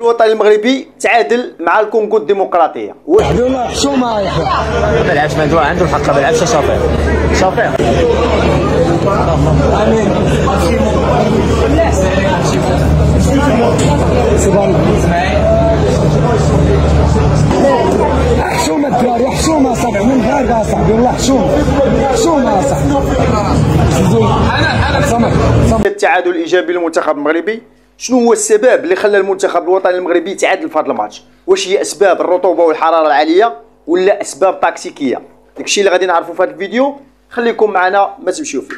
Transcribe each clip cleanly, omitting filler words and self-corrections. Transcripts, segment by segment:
الوطني المغربي تعادل مع الكونغو الديمقراطيه. حدونا حشومه يا اخي. ما بيلعبش عنده الحق، ما بيلعبش صافي. امين. حشومه الدراري، حشومه صاحبي، من فارقه صاحبي، والله حشومه صاحبي. التعادل الايجابي للمنتخب المغربي، شنو هو السبب اللي خلى المنتخب الوطني المغربي يتعادل في هذا الماتش؟ واش هي اسباب الرطوبه والحراره العاليه ولا اسباب تكتيكيه؟ داكشي اللي غادي نعرفوا في هذا الفيديو، خليكم معنا ما تمشيو فيه.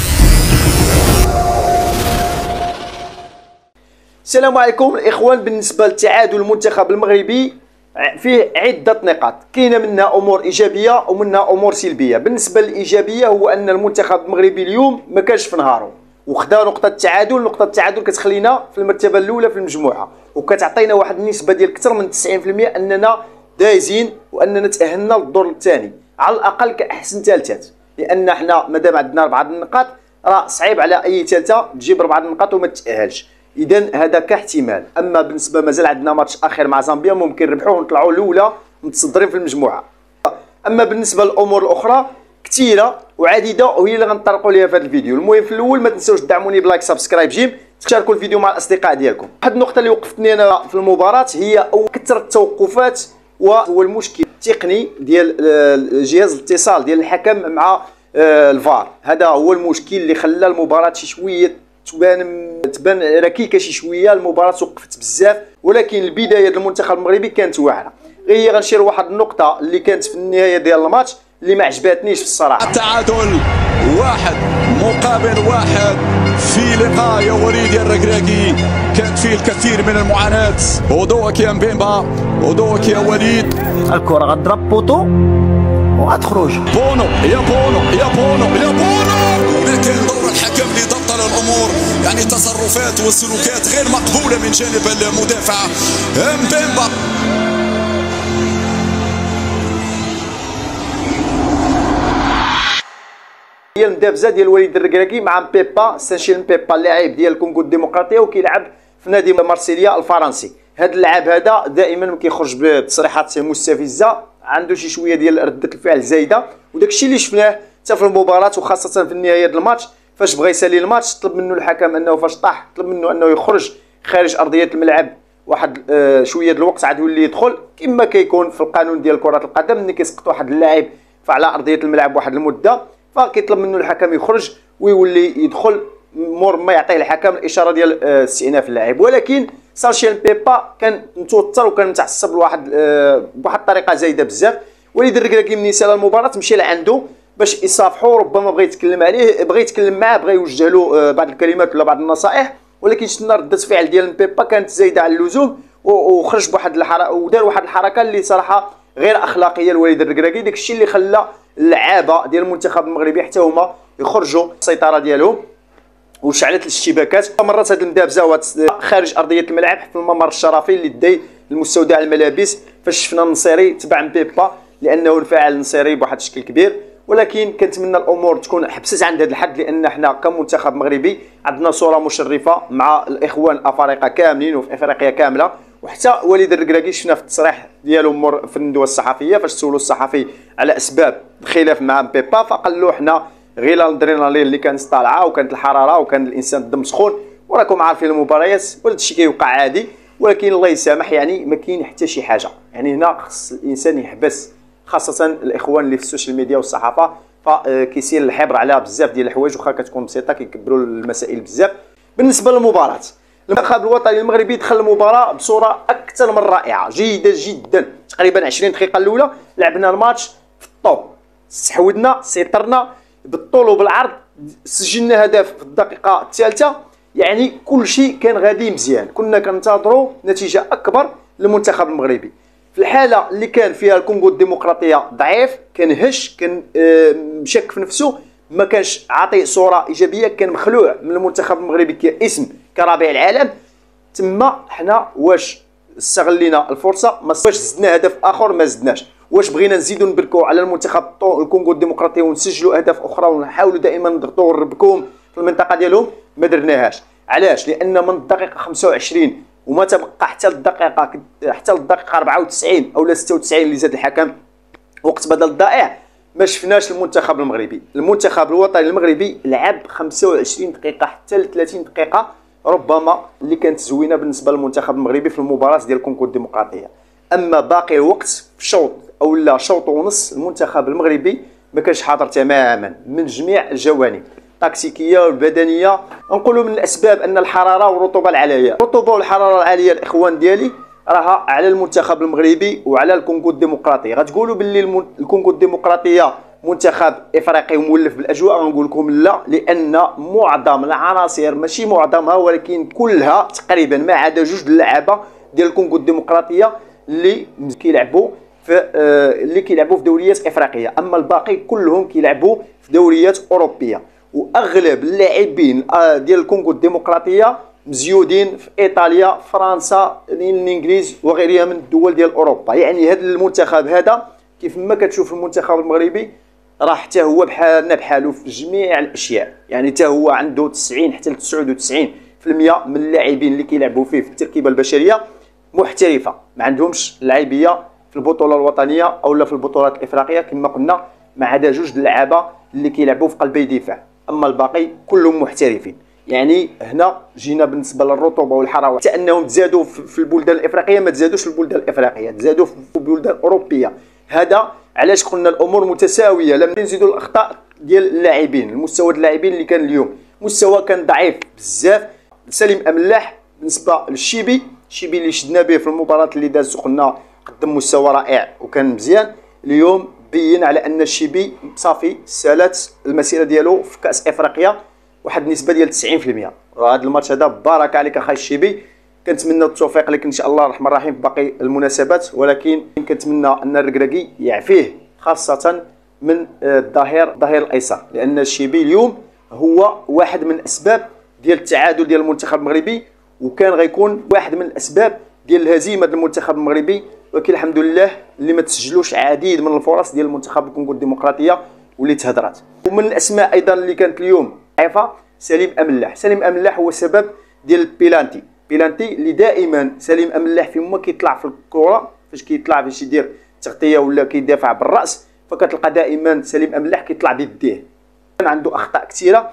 السلام عليكم الاخوان. بالنسبه للتعادل المنتخب المغربي فيه عده نقاط، كاينه منها امور ايجابيه ومنها امور سلبيه. بالنسبه للايجابيه هو ان المنتخب المغربي اليوم ما كانش في نهارو وخدا نقطه التعادل. نقطه التعادل كتخلينا في المرتبه الاولى في المجموعه وكتعطينا واحد النسبه ديال اكثر من 90% اننا دايزين واننا تاهلنا للدور الثاني على الاقل كاحسن ثالثات، لان حنا مادام عندنا 4 النقاط راه صعيب على اي ثالثه تجيب 4 النقاط وما تتاهلش. اذا هذا كاحتمال. اما بالنسبه مازال عندنا ماتش اخر مع زامبيا ممكن نربحوه ونطلعوا الاولى متصدرين في المجموعه. اما بالنسبه للامور الاخرى كثيره وعديده وهي اللي غنطرقوا ليها في هذا الفيديو. المهم في الاول ما تنساوش تدعموني بلايك سبسكرايب جيم، تشاركوا الفيديو مع الاصدقاء ديالكم. واحد النقطه اللي وقفتني انا في المباراه هي كثره التوقفات وهو المشكل التقني ديال جهاز الاتصال ديال الحكم مع الفار. هذا هو المشكل اللي خلى المباراه شي شويه تبان ركيكه شي شويه. المباراه توقفت بزاف ولكن البدايه ديال المنتخب المغربي كانت واعره. غير غنشير واحد النقطه اللي كانت في النهايه ديال الماتش اللي ما عجباتنيش في الصراحه. التعادل 1 مقابل 1 في لقاء يا وليد يا الركراكي كانت فيه الكثير من المعاناه. وضوءك يا مبيمبا، وضوءك يا وليد. الكره غتضرب بوطو وغتخرج. بونو يا بونو يا بونو يا بونو. لكن دور الحكم لضبط الامور، يعني تصرفات وسلوكات غير مقبوله من جانب المدافع مبيمبا. هي المدابزه ديال وليد الركراكي مع مبيبا، سانشيل مبيبا اللاعب ديال الكونغو الديمقراطيه وكيلعب في نادي مارسيليا الفرنسي. هذا اللاعب هذا دائما ما كيخرج بتصريحات مستفزه، عنده شي شويه ديال رده الفعل زايده، وداك الشيء اللي شفناه حتى في المباراه وخاصه في النهايه ديال الماتش. فاش بغى يسالي الماتش طلب منه الحكم انه فاش طاح طلب منه انه يخرج خارج ارضيه الملعب واحد شويه ديال الوقت عاد يولي يدخل، كما كيكون في القانون ديال كره القدم ملي كيسقط واحد اللاعب فعلى ارضيه الملعب واحد المده فكيطلب منه الحكم يخرج ويولي يدخل مور ما يعطيه الحكم الاشاره ديال استئناف اللاعب. ولكن سانشيل بيبا كان متوتر وكان متعصب بواحد الطريقه زايده بزاف. وليد الركراكي ملي سال المباراه مشى لعنده باش يصافحوا، ربما بغى يتكلم عليه، بغى يتكلم معاه، بغى يوجه له بعض الكلمات ولا بعض النصائح، ولكن شفنا رده فعل ديال بيبا كانت زايده على اللزوم وخرج بواحد الحركه ودار واحد الحركه اللي صراحه غير اخلاقيه لوليد الركراكي. داك الشيء اللي خلى اللعابه ديال المنتخب المغربي حتى هما يخرجوا السيطره ديالهم وشعلت الاشتباكات. مرات هذه المدابزه خارج ارضيه الملعب في الممر الشرفي اللي داي المستودع الملابس فاش شفنا النصيري تبع مبيبا لانه انفعل النصيري بواحد الشكل كبير. ولكن كنتمنى الامور تكون حبست عند هذا الحد، لان حنا كمنتخب مغربي عندنا صوره مشرفه مع الاخوان الافارقه كاملين وفي افريقيا كامله. وحتى وليد الركراكي شفنا في التصريح ديالو في الندوه الصحفيه فاش سولوا الصحفي على اسباب الخلاف مع مبيبا فقال له حنا غير الادرينالين اللي كانت طالعه وكانت الحراره وكان الانسان الدم سخون وراكم عارفين المباريات وهذا الشيء كيوقع عادي. ولكن الله يسامح يعني ما كاين حتى شي حاجه، يعني هنا خص الانسان يحبس، خاصه الاخوان اللي في السوشيال ميديا والصحافه فكيسير الحبر على بزاف ديال الحوايج واخا كتكون بسيطه كيكبروا المسائل بزاف. بالنسبه للمباراه المنتخب الوطني المغربي دخل المباراه بصوره اكثر من رائعه جيده جدا. تقريبا 20 دقيقه الاولى لعبنا الماتش في الطوب، استحوذنا سيطرنا بالطول وبالعرض، سجلنا هدف في الدقيقه الثالثه. يعني كل شيء كان غادي مزيان، كنا كننتظروا نتيجه اكبر للمنتخب المغربي. في الحاله اللي كان فيها الكونغو الديمقراطيه ضعيف، كان هش، كان مشك في نفسه، ما كانش عاطي صوره ايجابيه، كان مخلوع من المنتخب المغربي كاسم كربيع العالم. تما حنا واش استغلينا الفرصه؟ واش زدنا هدف اخر؟ ما زدناش. واش بغينا نزيدوا نبركوا على المنتخب الكونغو الديمقراطيه ونسجلوا اهداف اخرى ونحاولوا دائما نضغطوا ونربكوهم في المنطقه ديالهم؟ ما درناهاش. علاش؟ لان من الدقيقه 25 وما تبقى حتى للدقيقه 94 او 96 اللي زاد الحكم وقت بدل الضائع. ما شفناش المنتخب المغربي، المنتخب الوطني المغربي لعب 25 دقيقه حتى ل 30 دقيقه ربما اللي كانت زوينه بالنسبه للمنتخب المغربي في المباراه ديال الكونغو الديمقراطيه. اما باقي الوقت في شوط او لا شوط ونص المنتخب المغربي ما كانش حاضر تماما من جميع الجوانب التكتيكيه والبدنيه. نقولوا من الاسباب ان الحراره والرطوبه العاليه، الرطوبه والحراره العاليه الاخوان ديالي راها على المنتخب المغربي وعلى الكونغو الديمقراطيه. غتقولوا باللي الكونغو الديمقراطيه منتخب افريقي مولف بالاجواء، غنقول لكم لا، لان معظم العناصر ماشي معظمها ولكن كلها تقريبا ما عدا جوج اللعابه ديال الكونغو الديمقراطيه اللي كيلعبوا في دوريات افريقيه، اما الباقي كلهم كيلعبوا في دوريات اوروبيه. واغلب اللاعبين ديال الكونغو الديمقراطيه مزيودين في ايطاليا، فرنسا، الانجليز وغيرها من الدول ديال اوروبا. يعني هذا المنتخب هذا كيف ما كتشوف المنتخب المغربي راه حتى هو بحالو في جميع الاشياء، يعني حتى هو عنده 90 حتى ل 99% من اللاعبين اللي كيلعبوا فيه في التركيبه البشريه محترفه، ما عندهمش لاعبيه في البطوله الوطنيه او لا في البطولات الافريقيه كما قلنا، ما عدا جوج اللعابه اللي كيلعبوا في قلبي دفاع، اما الباقي كلهم محترفين. يعني هنا جينا بالنسبه للرطوبه والحراره حتى انهم تزادوا في البلدان الافريقيه، ما تزادوش في البلدان الافريقيه، تزادوا في البلدان الاوروبيه. هذا علاش قلنا الامور متساويه، لم نزيدوا الاخطاء ديال اللاعبين. المستوى اللاعبين اللي كان اليوم مستوى كان ضعيف بزاف. سليم املاح بالنسبه للشيبي، الشيبي اللي شدنا به في المباراه اللي دازت قلنا قدم مستوى رائع وكان مزيان، اليوم بين على ان الشيبي صافي سالات المسيره ديالو في كاس افريقيا واحد النسبه ديال 90%. وهذا الماتش هذا بارك عليك اخاي الشيبي، كنتمنى التوفيق لك ان شاء الله الرحمن الرحيم في باقي المناسبات، ولكن كنتمنى ان الركراكي يعفيه خاصه من الظهير الايسر، لان الشيبي اليوم هو واحد من الاسباب ديال التعادل ديال المنتخب المغربي، وكان غيكون واحد من الاسباب ديال الهزيمه ديال المنتخب المغربي. ولكن الحمد لله اللي ما تسجلوش عديد من الفرص ديال المنتخب الكونغو الديمقراطيه واللي تهدرات. ومن الاسماء ايضا اللي كانت اليوم ضعيفه سليم املاح. سليم املاح هو سبب ديال البيلانتي اللي دائما سليم املاح فين ما كيطلع في الكره، فاش كيطلع فاش يدير تغطيه ولا كيدافع بالراس، فكتلقى دائما سليم املاح كيطلع بيديه. كان عنده اخطاء كثيره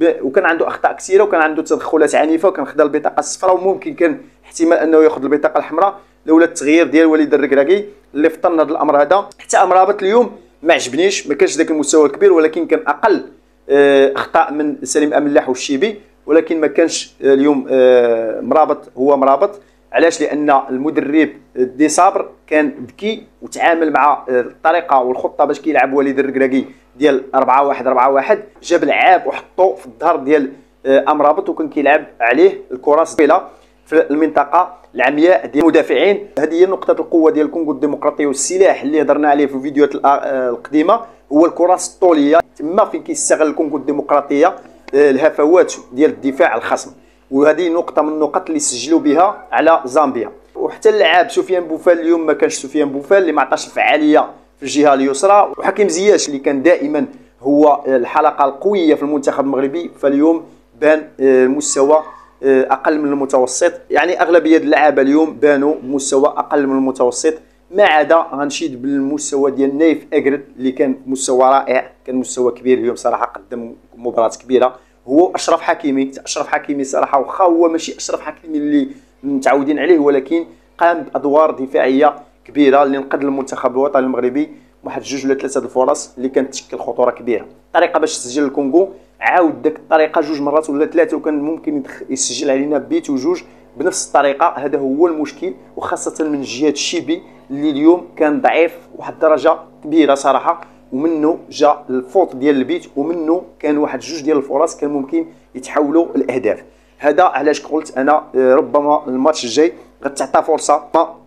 وكان عنده تدخلات عنيفه، وكان خدا البطاقه الصفراء، وممكن كان احتمال انه ياخذ البطاقه الحمراء لولا التغيير ديال وليد الركراكي اللي فطن هذا الامر هذا. حتى امرابط اليوم ما عجبنيش، ما كانش ذاك المستوى الكبير، ولكن كان اقل اخطاء من سليم املاح والشيبي، ولكن ما كانش اليوم مرابط هو مرابط. علاش؟ لان المدرب دي صابر كان ذكي وتعامل مع الطريقه والخطه باش كيلعب وليد الركراكي ديال 4-1 جاب لعاب وحطو في الظهر ديال امرابط، وكان كيلعب عليه الكره طويله في المنطقه العمياء ديال المدافعين. هذه هي نقطه القوه ديال الكونغو الديمقراطيه، والسلاح اللي هضرنا عليه في الفيديوهات القديمه هو الكرات الطوليه، تما فين كيستغل الكونغو الديمقراطيه الهفوات ديال الدفاع الخصم. وهذه نقطه من النقط اللي سجلوا بها على زامبيا. وحتى اللاعب سفيان بوفال اليوم ما كانش سفيان بوفال اللي ما عطاش الفعاليه في الجهه اليسرى، وحكيم زياش اللي كان دائما هو الحلقه القويه في المنتخب المغربي، فاليوم بان المستوى اقل من المتوسط. يعني اغلبيه اللعابه اليوم بانوا بمستوى اقل من المتوسط، ما عدا غنشيد بالمستوى ديال نايف اكرد اللي كان مستوى رائع، كان مستوى كبير اليوم صراحه، قدم مباراه كبيره. هو اشرف حكيمي صراحه، واخا هو ماشي اشرف حكيمي اللي متعودين عليه، ولكن قام بادوار دفاعيه كبيره اللي نقد المنتخب الوطني المغربي واحد جوج ولا ثلاثه الفرص اللي كانت تشكل خطوره كبيره. الطريقه باش تسجل الكونغو عاود داك الطريقه جوج مرات ولا ثلاثه، وكان ممكن يسجل علينا بيت وجوج بنفس الطريقه. هذا هو المشكل، وخاصه من جهه الشيبي اللي اليوم كان ضعيف واحد الدرجه كبيره صراحه، ومنه جا الفوت ديال البيت، ومنه كان واحد جوج ديال الفرص كان ممكن يتحولوا الاهداف. هذا علاش قلت انا ربما الماتش الجاي غتعطى فرصه،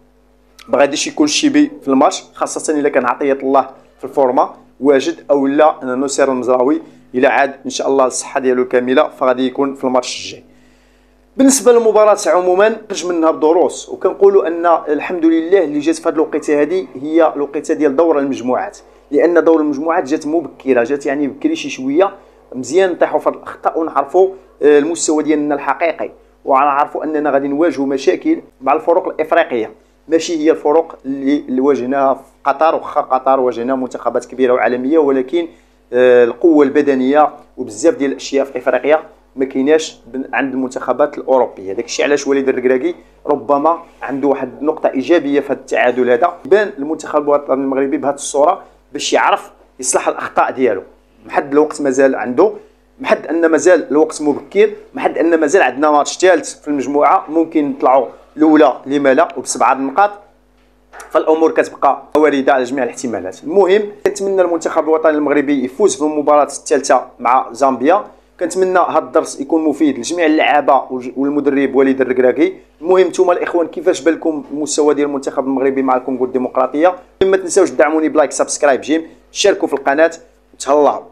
ما غاديش يكون الشيبي في الماتش، خاصه الا كان عطيه الله في الفورما واجد، او لا نصير المزراوي الى عاد ان شاء الله الصحه ديالو كامله فغادي يكون في الماتش الجاي. بالنسبه للمباراه عموما خرج منها بدروس، وكنقولوا ان الحمد لله اللي جات في هذه الوقيته هذه هي الوقيته ديال دور المجموعات، لان دور المجموعات جات مبكره، جات يعني بكري شي شويه، مزيان نطيحوا في الاخطاء ونعرفوا المستوى ديالنا الحقيقي. ونعرفوا اننا غادي نواجهوا مشاكل مع الفرق الافريقيه، ماشي هي الفرق اللي واجهناها في قطر. واخا قطر واجهنا منتخبات كبيره وعالميه، ولكن القوه البدنيه وبزاف ديال الاشياء في افريقيا ما كايناش عند المنتخبات الاوروبيه. داك الشيء علاش وليد الركراكي ربما عنده واحد النقطه ايجابيه في هذا التعادل هذا. بان المنتخب الوطني المغربي بهذه الصوره باش يعرف يصلح الاخطاء ديالو. محد الوقت مازال عنده، محد ان مازال الوقت مبكر، محد ان مازال عندنا ماتش ثالث في المجموعه ممكن نطلعوا الاولى لما لا وب7 نقاط، فالامور كتبقى وارده على جميع الاحتمالات. المهم كنتمنى المنتخب الوطني المغربي يفوز في المباراه الثالثه مع زامبيا. كنتمنى هذا الدرس يكون مفيد لجميع اللعابه والمدرب وليد الركراكي. المهم نتوما الاخوان كيفاش بالكم المستوى ديال المنتخب المغربي مع الكونغو الديمقراطيه؟ ما تنساوش تدعموني بلايك سبسكرايب جيم، شاركوا في القناه، تهلاو.